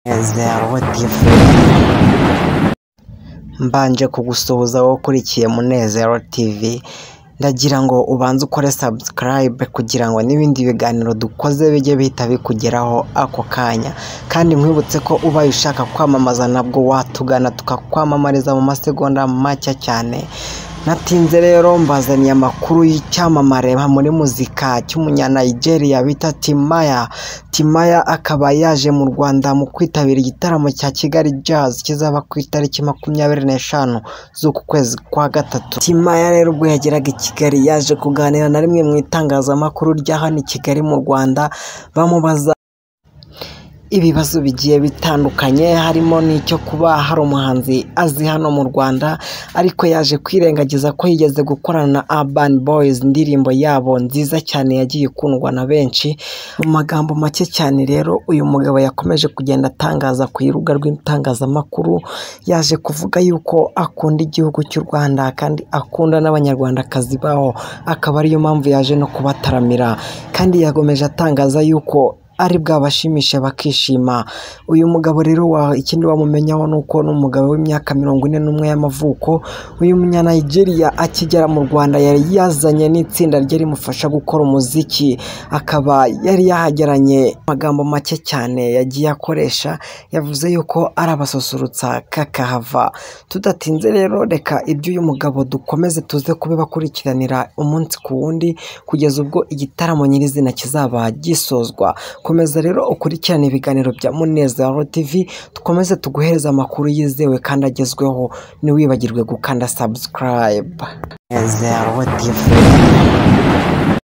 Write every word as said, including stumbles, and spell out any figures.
Munezero T V mbanje kugusuhuza wowe ukurikiye Munezero T V, ndagira ngo ubanze ukore subscribe kugira ngo n'ibindi biganiro dukoze bijye bihita bikugeraho ako kanya, kandi nkwibutse ko ubaye ushaka kwamamaza nabwo watugana tukakwamamariza mu masegonda make cyane. Natinze rero mbazaniye amakuru y'icyamamare muri muzika cy'umunya Nigeria bita Timaya. Timaya akaba yaje mu Rwanda mu kwitabira igitaramo cya Kigali Jazz kizaba ku itariki makumyabiri n'eshanu z'uku kwezi kwa gatatu. Timaya rero ubwo yageraga i Kigali yaje kuganira na rimwe mu itangazamakuru rya hano i Kigali mu Rwanda, bamubaza ibibazo bigiye bitandukanye, harimo n'icyo kuba hari umuhanzi azi hano mu Rwanda ariko yaje kwirengagiza ko yigeze gukorana na Urban Boys, indirimbo yabo nziza cyane yagiye ikundwa na benshi. Mu magambo make cyane rero uyu mugabo yakomeje kugenda atangaza ku irubuga rw'itangazamakuru, yaje kuvuga yuko akunda igihugu cy'u Rwanda kandi akunda n'abanyarwandakazi baho, akaba ariyo mpamvu yaje no kubataramira, kandi yagomeje atangaza yuko ari bwabashimishe bakishima. Uyu mugabo rero wa ikindi wamumenyaho nuko n'umugabo w'imyaka mirongo ine n'umwe y'amavuko. Uyu munya Nigeria akigera mu Rwanda yari yazanye n'itsinda rye rimufasha gukora umuziki, akaba yari yahageranye. Magambo make cyane yagiye akoresha, yavuze yuko ari abasusurutsa kakahava. Tudatinze rero reka ibyo uyu mugabo dukomeze tuze kubibakurikiranira umunsi ku wundi kugeza ubwo igitaramo nyirizina kizaba gisozwa. Komeza rero ukurikirane ibiganiro bya Munezero T V, dukomeze tuguhereza amakuru yizewe kandi agezweho, ntiwibagirwe gukanda subscribe. Munezero T V.